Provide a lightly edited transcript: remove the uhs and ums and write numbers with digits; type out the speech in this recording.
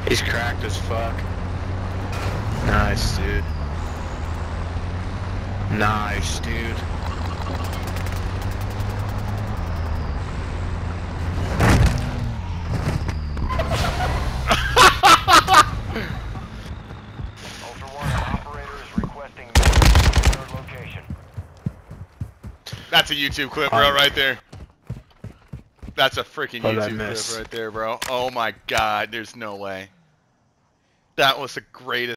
He's cracked as fuck. Nice, dude. Nice, dude. Ultra One, an operator is requesting third location. That's a YouTube clip, bro, right there. That's a freaking How'd I YouTube miss? clip right there, bro. Oh my god, there's no way. That was the greatest.